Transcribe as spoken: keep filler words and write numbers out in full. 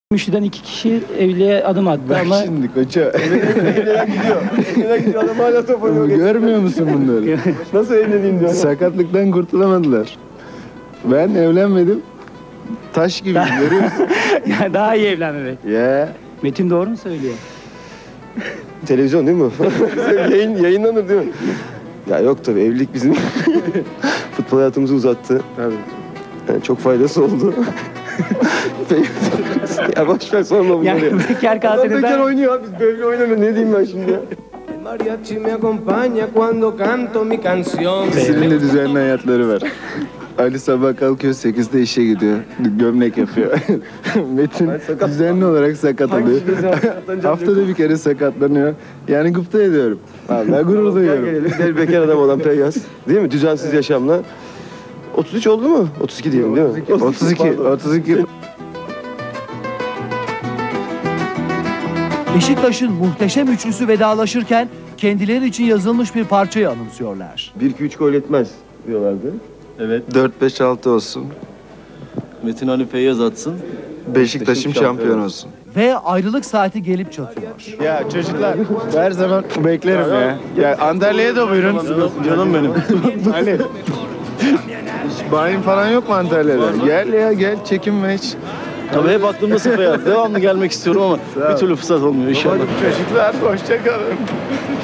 Müşriden iki kişi evliliğe adım attı Bak ama şimdi koça. Evlenen gidiyor. Evlenen gidiyor. Adam hala top oynuyor. Görmüyor musun bunları? Nasıl evleneyim diyor. Sakatlıktan kurtulamadılar. Ben evlenmedim. Taş gibi görüyor musun? ya daha iyi evlenmemek. Ya. Metin doğru mu söylüyor? Televizyon değil mi? Yayın, yayınlanır değil mi? Ya yok tabii, evlilik bizim futbol hayatımızı uzattı. Tabii. Yani çok faydası oldu. Ya boş ver, sorma bunları Yani ya. bekar Adam kalsın bekar ben. oynuyor abi, biz böyle oynamıyor. Ne diyeyim ben şimdi ya? El mariachi me acompaña cuando canto mi canción. İkisinin de düzenli hayatları var. Ali sabah kalkıyor sekizde işe gidiyor. Gömlek yapıyor. Metin sakat- düzenli olarak sakat oluyor. Hangisi zaman sakatlanacak Haftada bir kere sakatlanıyor. Yani gıpta ediyorum. Vallahi gurur Gel duyuyorum. gelelim. Gel bekar adam olan Pegas. Değil mi? Düzensiz yaşamla. otuz üç oldu mu? otuz iki diyelim değil mi? otuz iki. otuz iki. Beşiktaş'ın muhteşem üçlüsü vedalaşırken kendileri için yazılmış bir parçayı anımsıyorlar. bir iki üç gol etmez diyorlardı. Evet. dört beş altı olsun. Metin Ali Feyyaz atsın. Beşiktaş'ım şampiyon olsun. Ve ayrılık saati gelip çatıyor. Ya çocuklar her zaman beklerim ya. Ya Antalya'ya da buyurun. Canım benim. Hani bayin falan yok mu Antalya'da? Gel ya gel çekinme hiç. Tabii hep aklımda Feyyaz. Devamlı gelmek istiyorum ama bir türlü fırsat olmuyor inşallah. Çocuklar hoşça kalın.